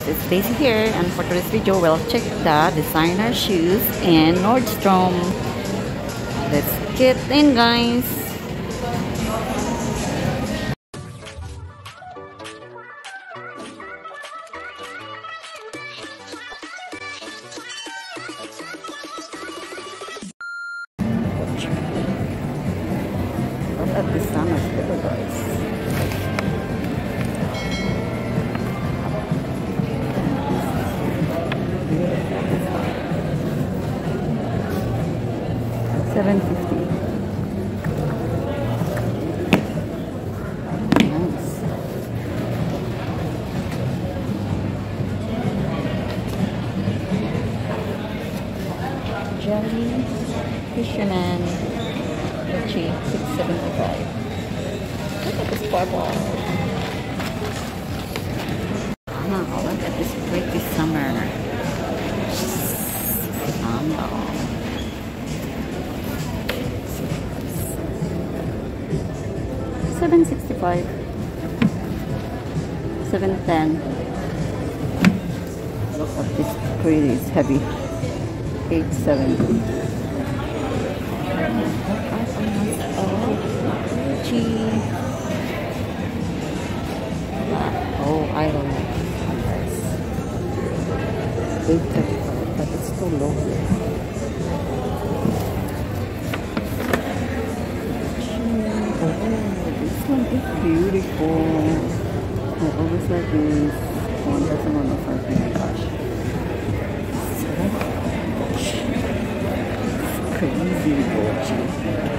it's Daisy here, and for today's video we'll check the designer shoes in Nordstrom. Let's get in, guys. Look at this summer sticker, guys. $7.50. Nice. Jelly Fisherman Gucci $6.75. Look at this bubble. Oh, look at this pretty summer sandal. $7.65. $7.10. Look at this pretty, it's heavy. $8.70. Oh, I don't like this. $8.35, but it's too low. This one is beautiful. I always like this. One doesn't want to fight. Oh my gosh. It's crazy Gucci.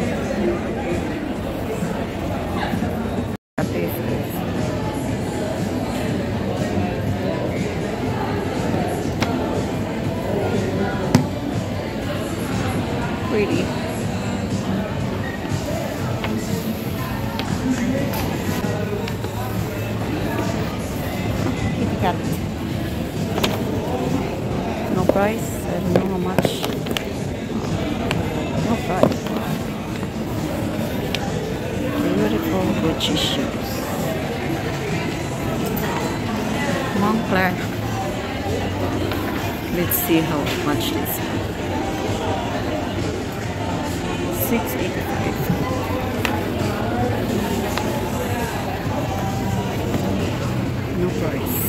Pretty. Cat. No price. I don't know how much. No price. Beautiful Gucci shoes. Moncler. Let's see how much this is. $6.85. No price.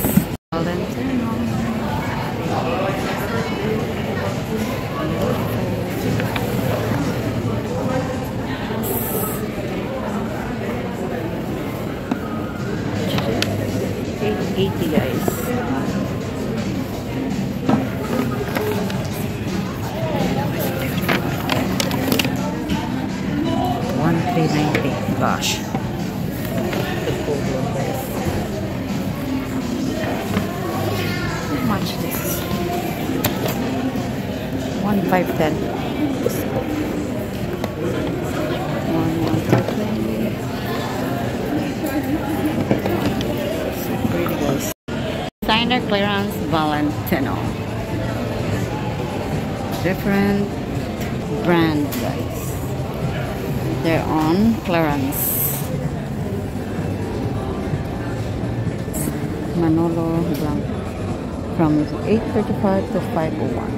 $8.80, guys. $1,390. Gosh. How much is this? $1,510. Designer clearance Valentino. Different brand, guys. They're on clearance. Manolo Blanco from $8.35 to $5.01.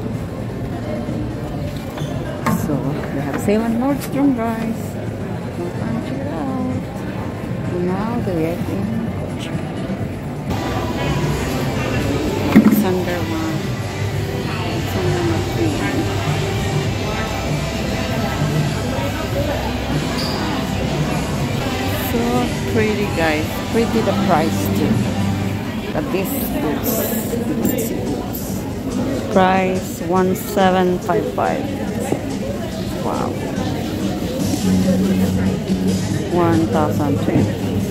So they have sale on Nordstrom, guys. So come check it out. Now they're in Gucci. Alexander one. Alexander McQueen. So pretty, guys. Pretty the price too. The best boots. Price $1,755. Wow. 1,020.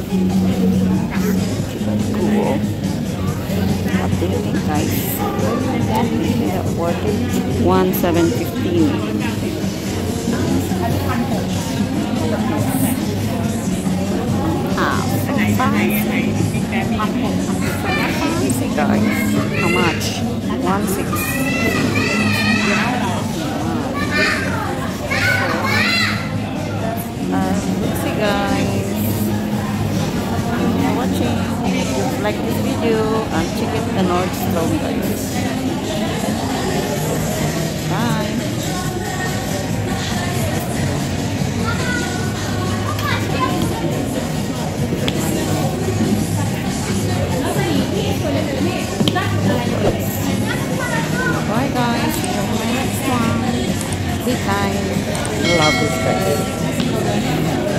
Cool. What do you think, guys? Is it worth it? $1,715. Fancy, guys. How much? $1,600. See, guys. Thank you for watching. If you like this video, check it Nordstrom, guys. Bye. Bye guys, see you in my next one. Be kind. Love is great.